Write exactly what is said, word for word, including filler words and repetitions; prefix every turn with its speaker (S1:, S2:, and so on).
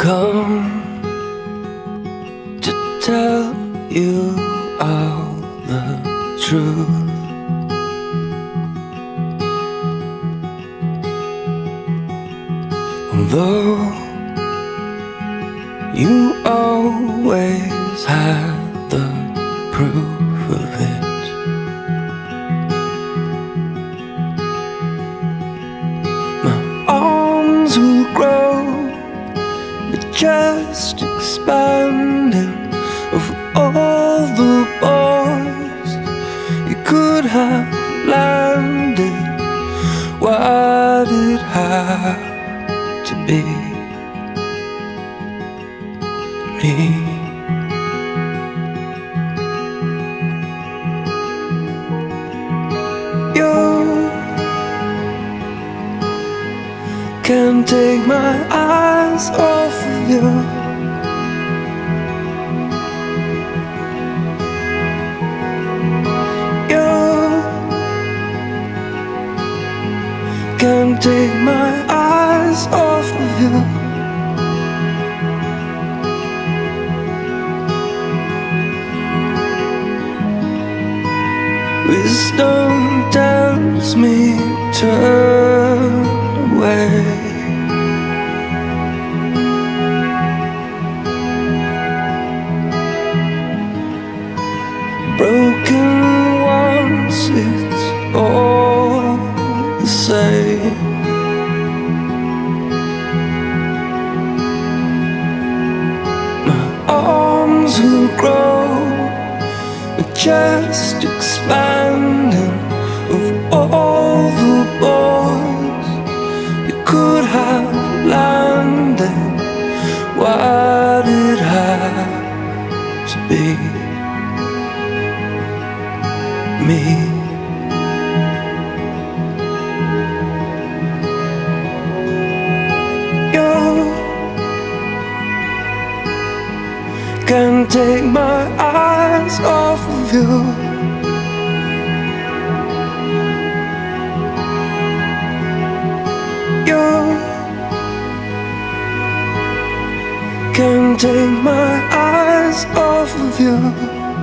S1: come to tell you all the truth. Although you always had the proof of it, my arms will grow, but just expanding of all the boys you could have landed. Why did it have to be me? You can't take my eyes off of you. You can't take my eyes off of you. Wisdom tells me turn away. Broken once, it's all the same. My arms will grow, just expanding of all the boys you could have landed. Why did it have to be me? You can't take my eyes off of you. You can't take my eyes off of you.